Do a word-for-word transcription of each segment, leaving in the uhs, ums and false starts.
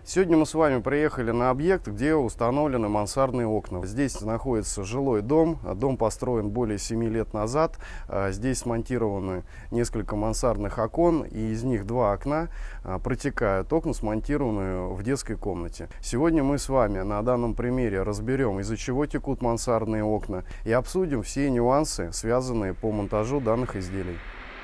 Сегодня мы с вами приехали на объект, где установлены мансардные окна. Здесь находится жилой дом. Дом построен более семи лет назад. Здесь смонтированы несколько мансардных окон, и из них два окна протекают. Окна смонтированы в детской комнате. Сегодня мы с вами на данном примере разберем, из-за чего текут мансардные окна, и обсудим все нюансы, связанные по монтажу данных изделий.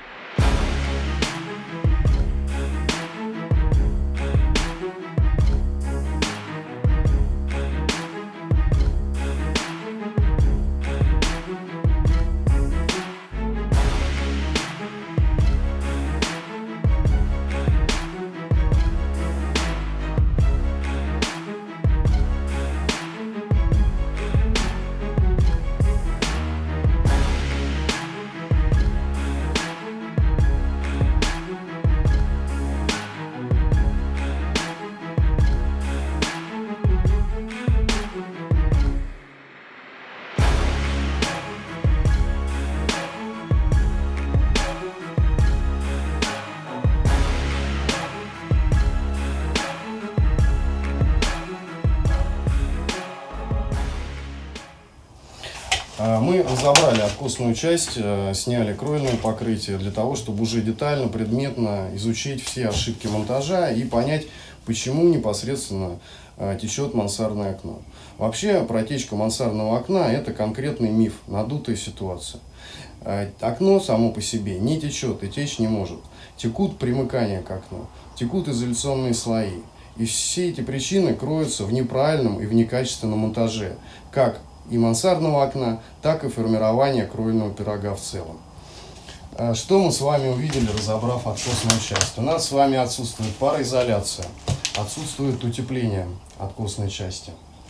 Мы разобрали откосную часть, сняли кровельное покрытие для того, чтобы уже детально, предметно изучить все ошибки монтажа и понять, почему непосредственно течет мансардное окно. Вообще, протечка мансардного окна – это конкретный миф, надутая ситуация. Окно само по себе не течет и течь не может. Текут примыкания к окну, текут изоляционные слои. И все эти причины кроются в неправильном и в некачественном монтаже, как и мансардного окна, так и формирования кровельного пирога в целом. Что мы с вами увидели, разобрав откосную часть? У нас с вами отсутствует пароизоляция, отсутствует утепление откосной части.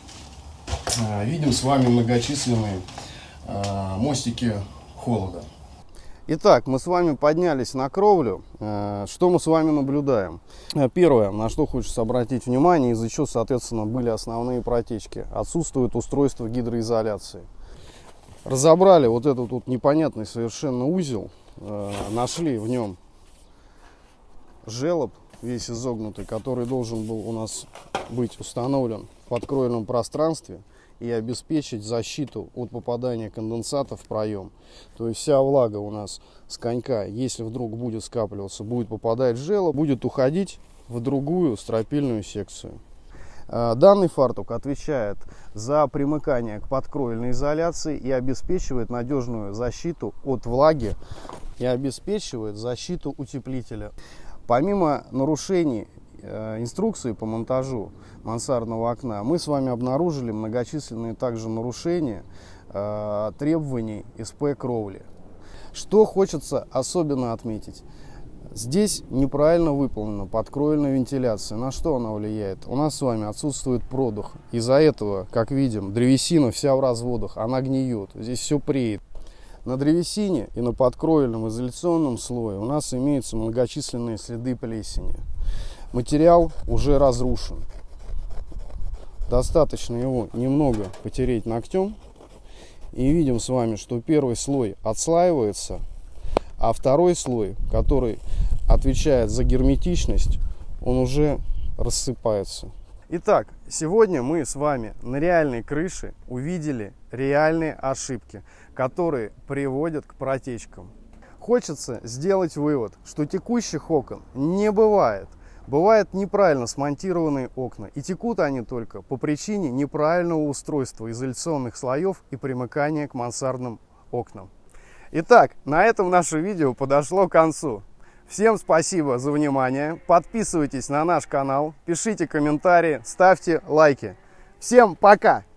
Видим с вами многочисленные мостики холода. Итак, мы с вами поднялись на кровлю. Что мы с вами наблюдаем? Первое, на что хочется обратить внимание, из-за чего, соответственно, были основные протечки. Отсутствует устройство гидроизоляции. Разобрали вот этот вот непонятный совершенно узел. Нашли в нем желоб, весь изогнутый, который должен был у нас быть установлен в подкровельном пространстве и обеспечить защиту от попадания конденсата в проем. То есть вся влага у нас с конька, если вдруг будет скапливаться, будет попадать в желоб, будет уходить в другую стропильную секцию. Данный фартук отвечает за примыкание к подкровельной изоляции и обеспечивает надежную защиту от влаги и обеспечивает защиту утеплителя. Помимо нарушений инструкции по монтажу мансардного окна, мы с вами обнаружили многочисленные также нарушения э, требований эс пэ кровли. Что хочется особенно отметить? Здесь неправильно выполнена подкровельная вентиляция. На что она влияет? У нас с вами отсутствует продух. Из-за этого, как видим, древесина вся в разводах, она гниет. Здесь все преет. На древесине и на подкровельном изоляционном слое у нас имеются многочисленные следы плесени. Материал уже разрушен. Достаточно его немного потереть ногтем. И видим с вами, что первый слой отслаивается, а второй слой, который отвечает за герметичность, он уже рассыпается. Итак, сегодня мы с вами на реальной крыше увидели реальные ошибки, которые приводят к протечкам. Хочется сделать вывод, что текущих окон не бывает. Бывают неправильно смонтированные окна, и текут они только по причине неправильного устройства изоляционных слоев и примыкания к мансардным окнам. Итак, на этом наше видео подошло к концу. Всем спасибо за внимание, подписывайтесь на наш канал, пишите комментарии, ставьте лайки. Всем пока!